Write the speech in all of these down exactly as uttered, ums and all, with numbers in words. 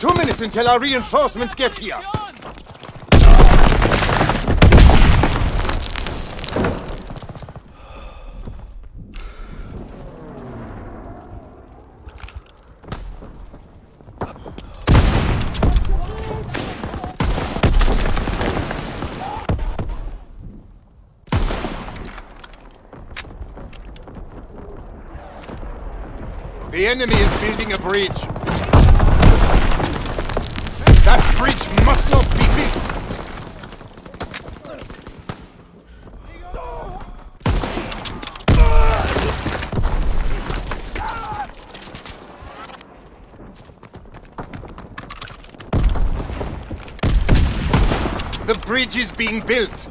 Two minutes until our reinforcements get here. The enemy is building a bridge. That bridge must not be built! The bridge is being built!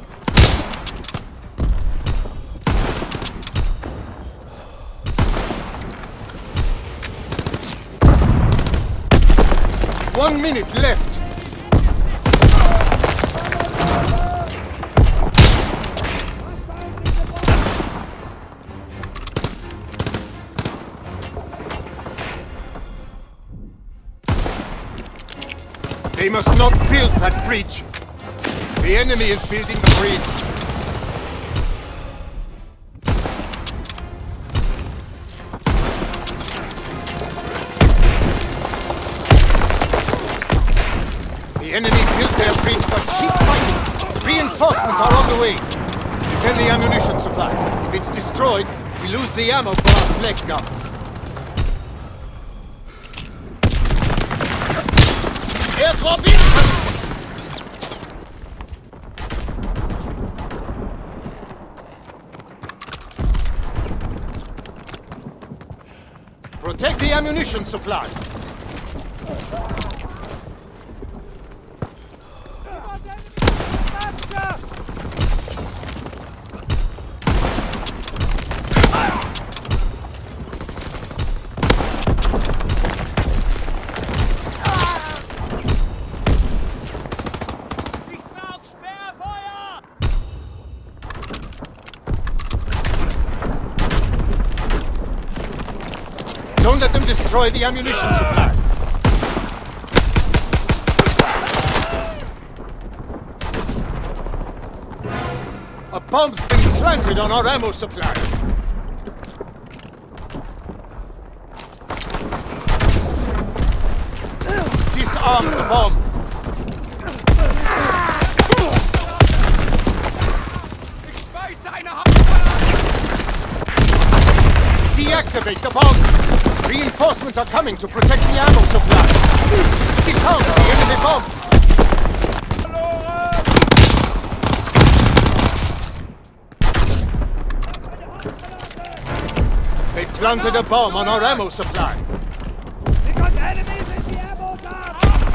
One minute left! They must not build that bridge! The enemy is building the bridge! The enemy built their bridge, but keep fighting! Reinforcements are on the way! Defend the ammunition supply. If it's destroyed, we lose the ammo for our flag guns. Airdrop incoming! Protect the ammunition supply! Don't let them destroy the ammunition supply. A bomb's been planted on our ammo supply. Disarm the bomb. Deactivate the bomb. Reinforcements are coming to protect the ammo supply. Disarm the enemy bomb. They planted a bomb on our ammo supply. We got enemies in the ammo dump!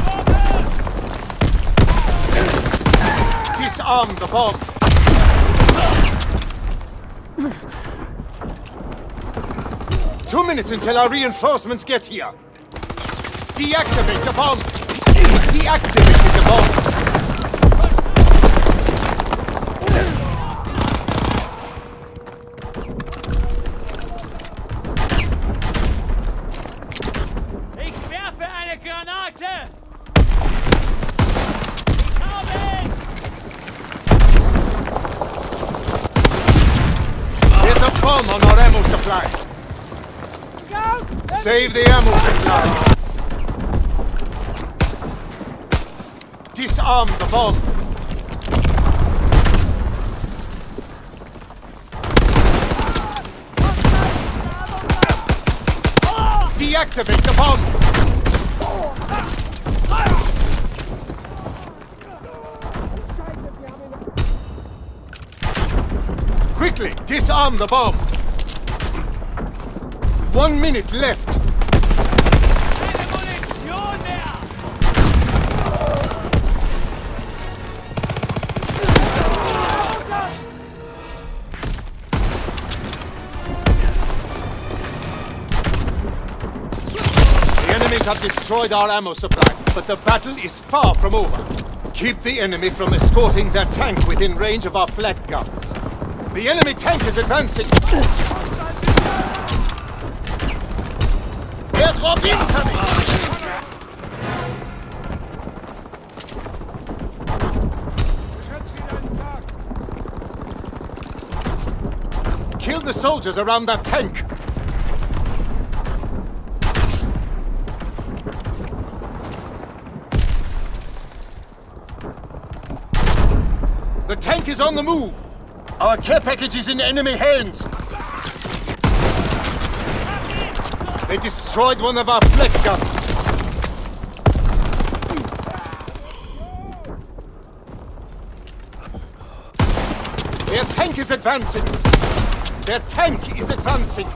Disarm the bomb. Two minutes until our reinforcements get here. Deactivate the bomb. Deactivate the bomb. Ich werfe eine Granate! Ich habe ihn! There's a bomb on our ammo supply. Save the ammo supply. Disarm the bomb. Deactivate the bomb. Quickly, disarm the bomb. One minute left. The enemies have destroyed our ammo supply, but the battle is far from over. Keep the enemy from escorting their tank within range of our flag guns. The enemy tank is advancing. Airdrop incoming! the soldiers around that tank! The tank is on the move! Our care package is in enemy hands! They destroyed one of our flak guns! Their tank is advancing! Their tank is advancing!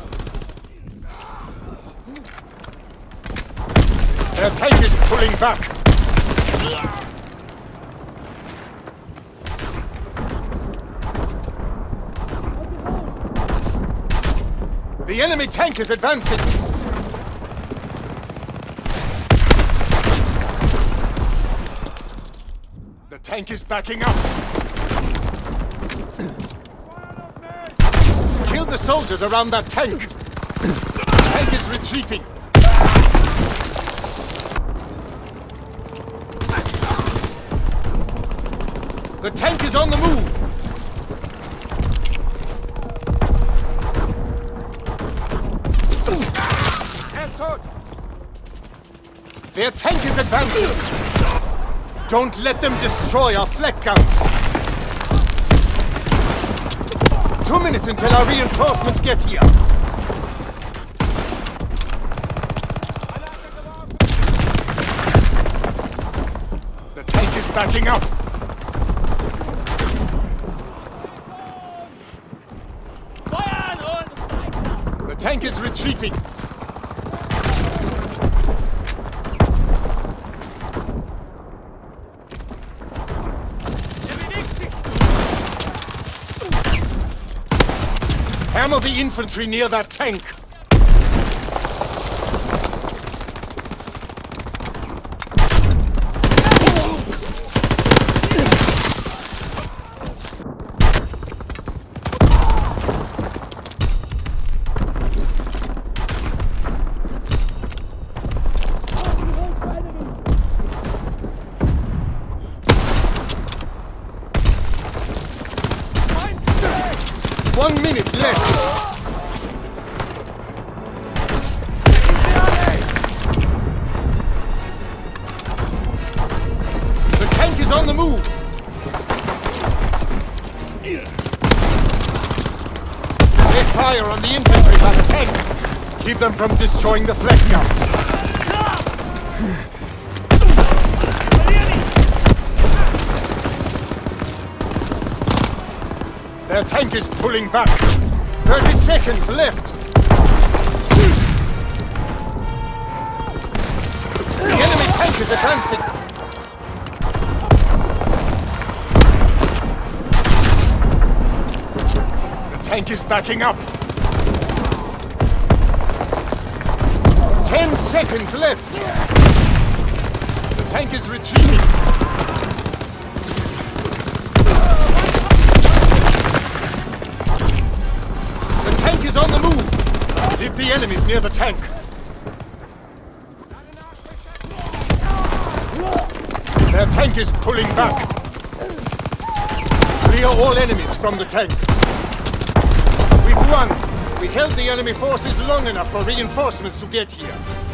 Their tank is pulling back! The enemy tank is advancing! The tank is backing up! Kill the soldiers around that tank! The tank is retreating! The tank is on the move! Their tank is advancing! Don't let them destroy our flak guns! Two minutes until our reinforcements get here! The tank is backing up! The tank is retreating! Hammer the infantry near that tank! One minute left! The tank is on the move! They fire on the infantry by the tank! Keep them from destroying the flak guns! Their tank is pulling back! Thirty seconds left! The enemy tank is advancing! The tank is backing up! Ten seconds left! The tank is retreating! Is on the move! Leave the enemies near the tank! Their tank is pulling back! Clear all enemies from the tank! We've won! We held the enemy forces long enough for reinforcements to get here!